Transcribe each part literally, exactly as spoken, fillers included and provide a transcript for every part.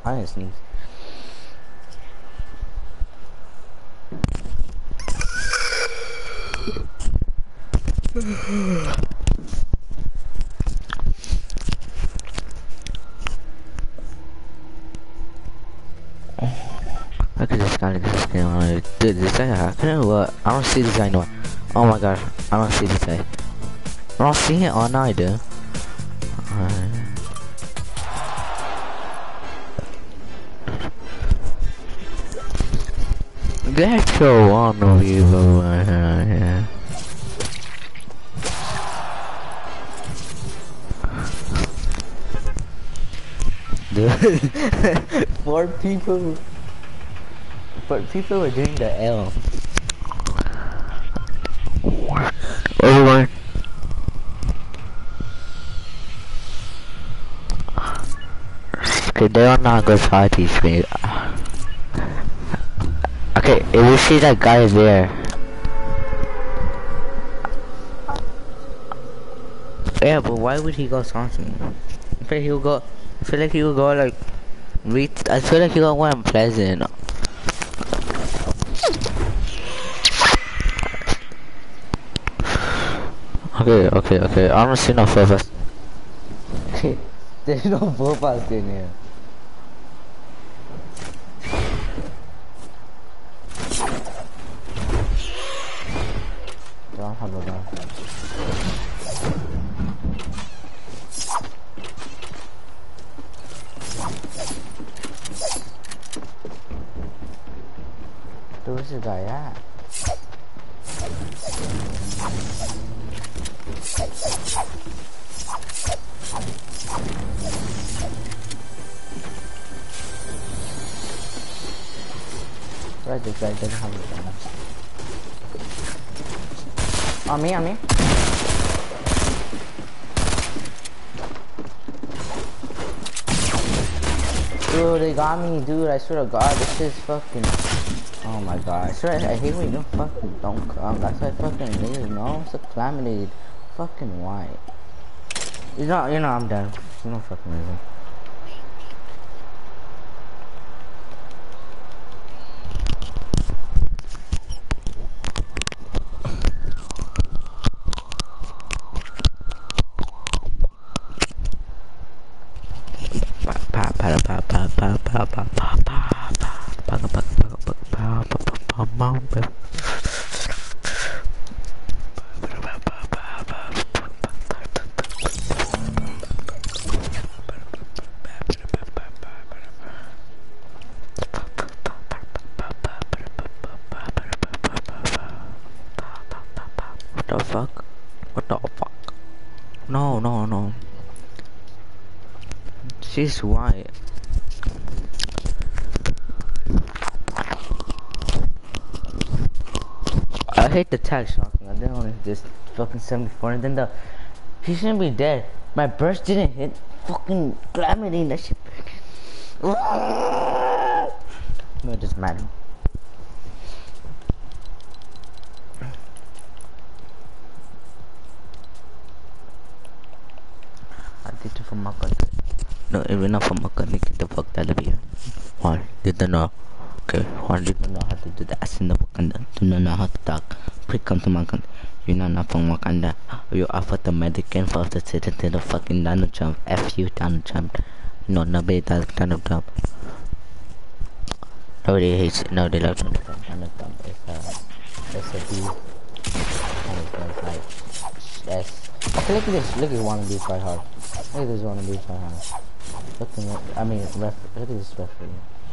trying to sneeze. Look at this guy, look at this guy. Dude, this guy, I couldn't what? I don't see this guy anymore. Oh my god, I don't see this guy. I don't see it. Oh no, I do. Uh, Get your one of you over here. Dude, four people. But people were doing the L. Everyone. Okay, they are not good parties, me. Okay, if you see that guy there. Yeah, but why would he go Swanson? I feel like he would go. I feel like he would go like. Reach. I feel like he would go Unpleasant. Okay, okay, okay. I don't see no purpose. Okay, there's no purpose in here. Don't have a gun. Dude, where's this guy at? Right, this guy doesn't have a gun. On me, on me. Dude, they got me, dude. I swear to God, this is fucking. Oh my God, I swear I hate when you don't fucking don't come. That's why fucking leave, no? It's a calamity. Fucking why? You know, you know, I'm done. You know, fucking reason. What the fuck? What the fuck? No, no, no. She's white. I hate the tag shotgun. I didn't want to just fucking seventy-four and then the he shouldn't be dead. My burst didn't hit fucking calamity and that shit. No, it doesn't matter. I did it from my country. No, even not from my country. Get the fuck out of here. Juan didn't know. Okay, Juan didn't know how to do the ass in the Wakanda. Do not know how to talk. Please come to my country. You're not, not from Wakanda. You are for the American for the citizen of fucking Donald Trump. F you, Donald Trump. No, nobody does Donald Trump. Nobody hates it. No, they love Donald Trump. Donald Trump is a, it's a B. Donald Trump, like, S. Okay, look at this. Look at wannabe try hard. Look at this wannabe try hard. Look at it. I mean, ref. Look at this referee.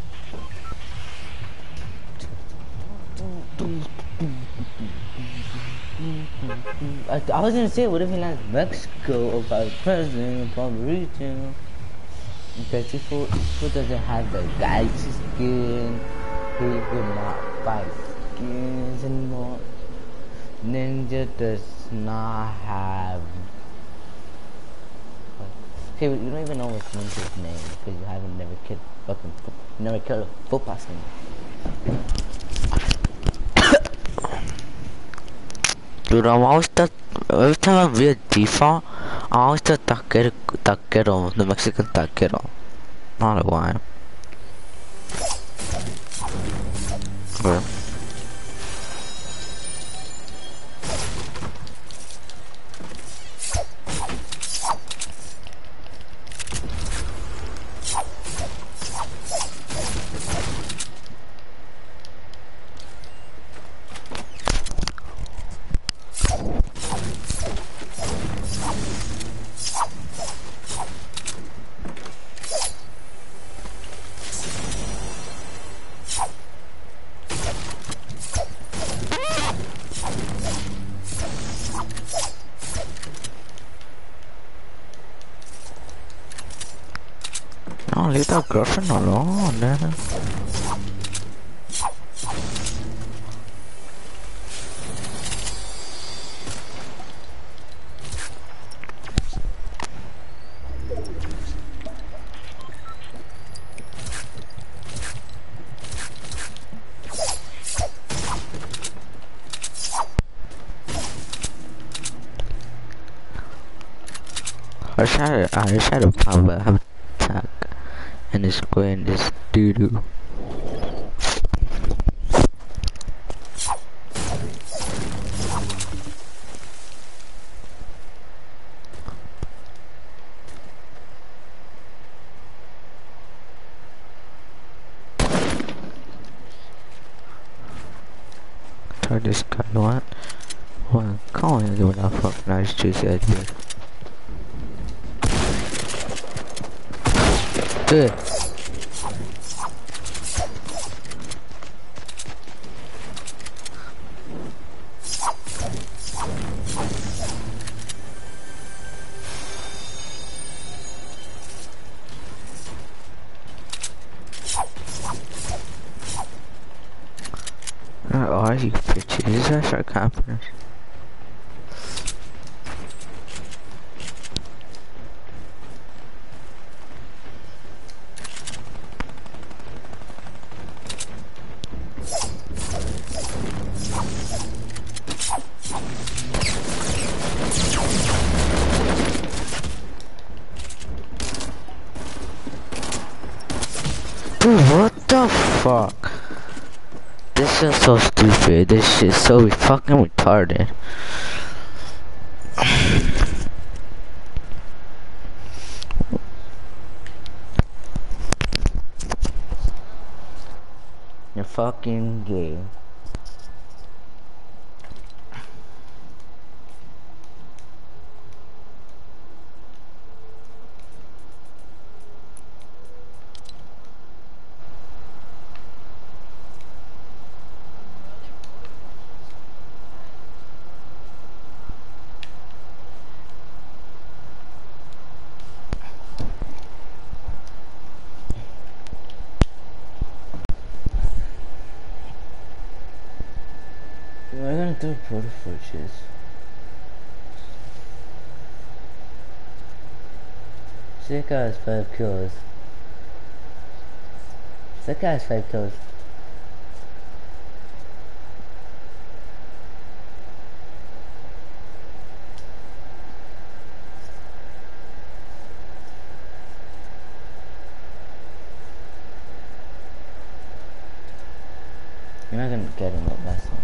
I, I was gonna say, what if he likes Mexico or vice president or Puerto Rico? Because he fool, fool doesn't have the galaxy skin. He will not buy skins anymore. Ninja does not have. Okay, you don't even know what's Ninja's name because you haven't never killed fucking never killed a football team. Dude, I'm always the every time I read default, I always the taquero, taquero, the Mexican taquero. Not know why. Well, no, leave that girlfriend alone, man. I tried, I tried to pop a have attack and the square and this doo doo. Try this guy, what? Well, come on, do that fuck nice juicy idea. Good. Where are you bitches? These guys are campers. Dude, what the fuck? This is so stupid. This shit's so fucking retarded. You're fucking gay. We're gonna do proto forges. That guy has five kills. That guy has five kills. You're not gonna get him that last one.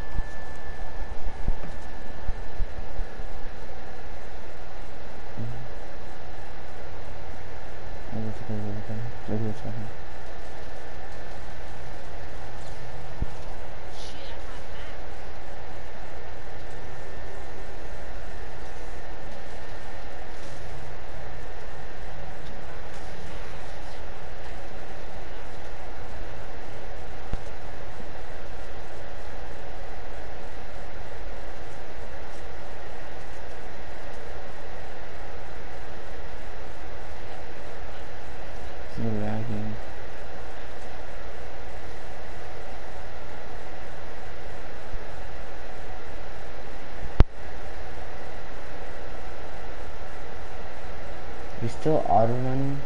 You're still auto running?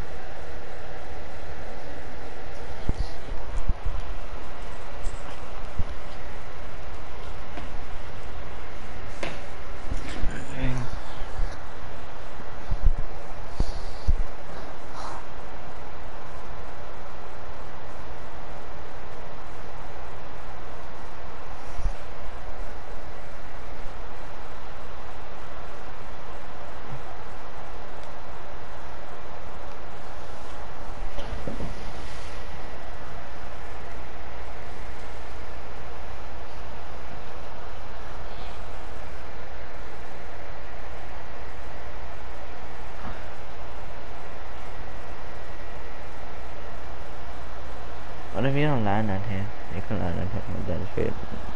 What if you don't land on him? You can land on him with that shit.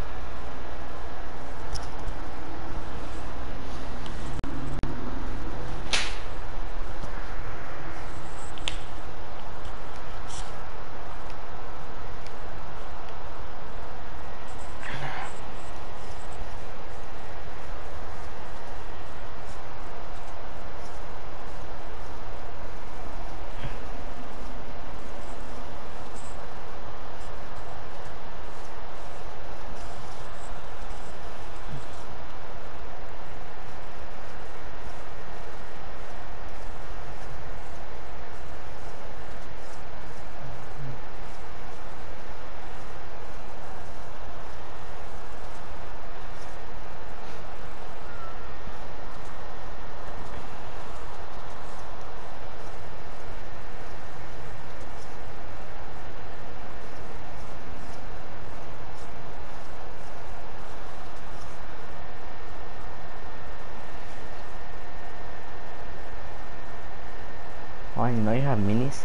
Oh, you know you have minis?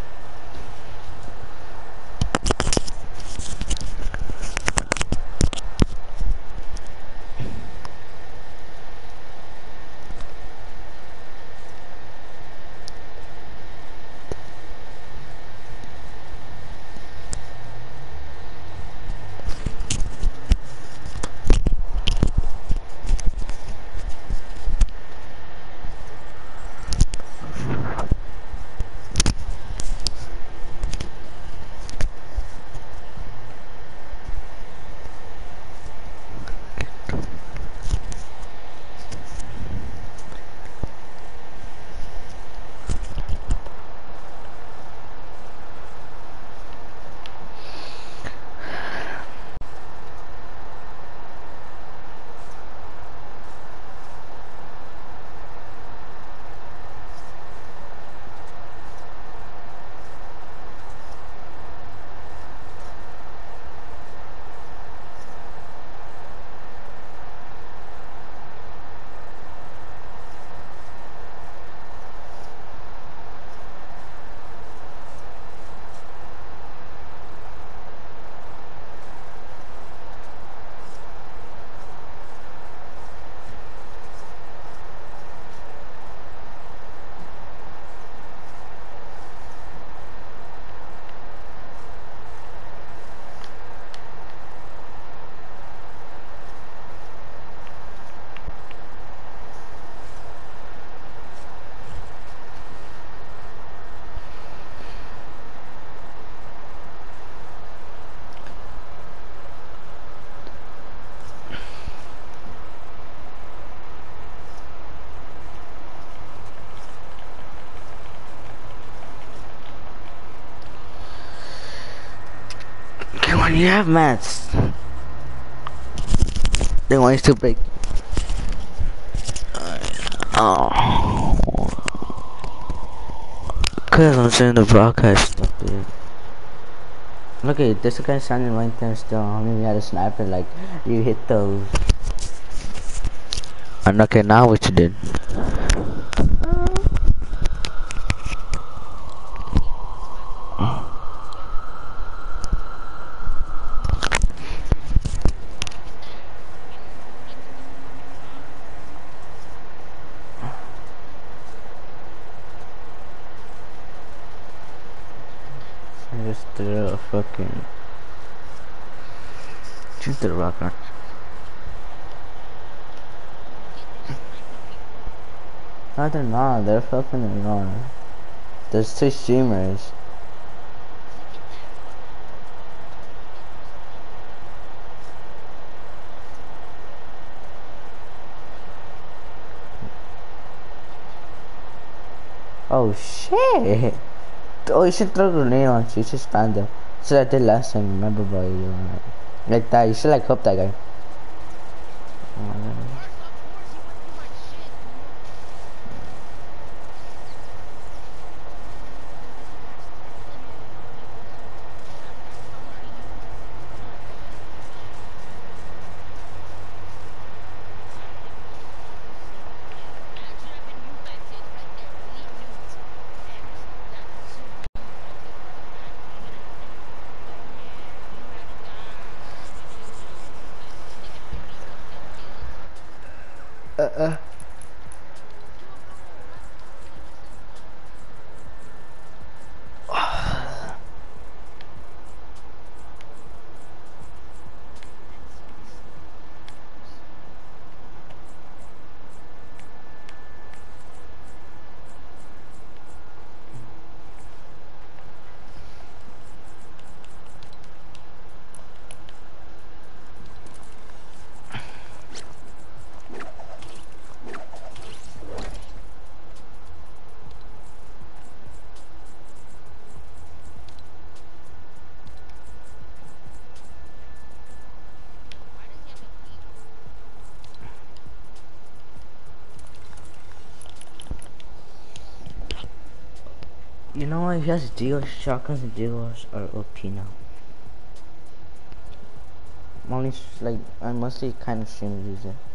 Come on, you have mats. They want you to break. Oh. Cause I'm saying the broadcast stuff, dude. Look at this guy standing right there still. I mean, we had a sniper, like, you hit those. And okay, now what you did. I just did a fucking... Shoot the rocket. No, they're not. They're fucking ignoring. There's two streamers. Oh shit! Oh, you should throw a grenade on you. You should stand there. So I did last time. Remember, bro? You know, like that. You should like hook that guy. Oh, uh. You know what? He has deals, shotguns and deals are O P now. I'm only like I mostly kind of stream use it.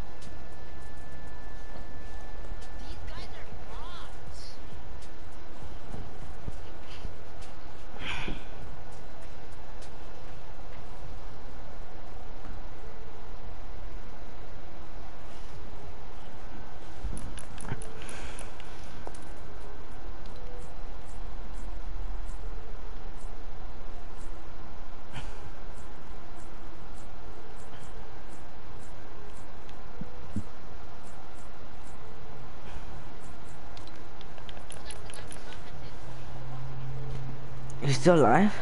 He's still alive?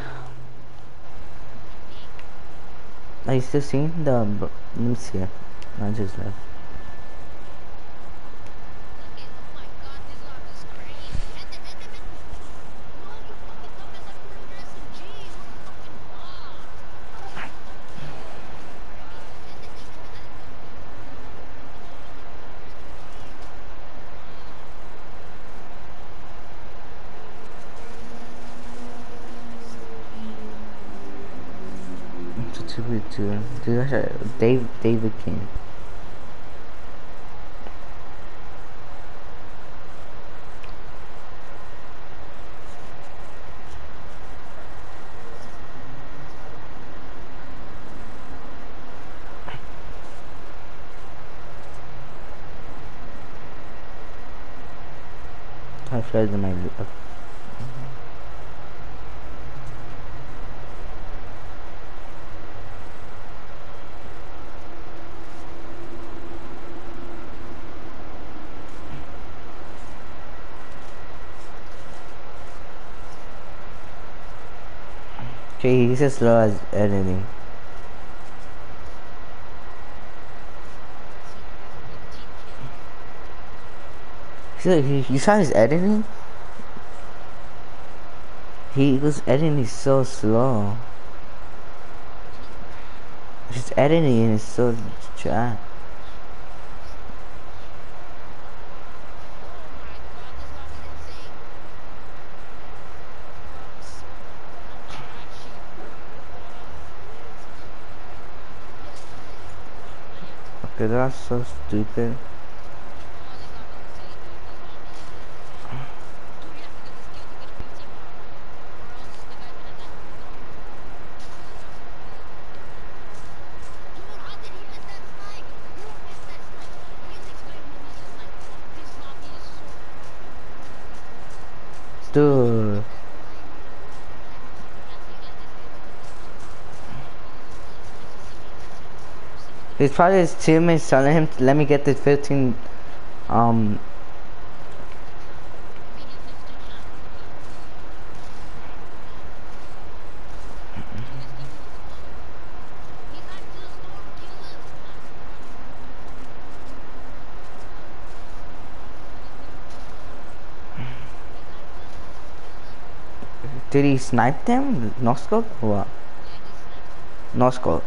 Are you still seeing the? Let me see it. I just left. To to to Dave David King. I fled in my. Okay, he's as slow as editing. See, he, you saw his editing? He was editing so slow. His editing is so chat. Okay, that's so stupid. Dude. It's probably his teammates telling him to let me get the fifteen um did he snipe them? No scope or what? No scope.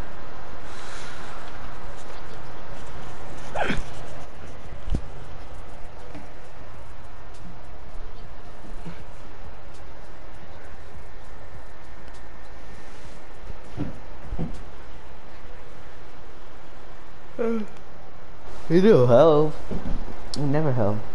He do help. He never help.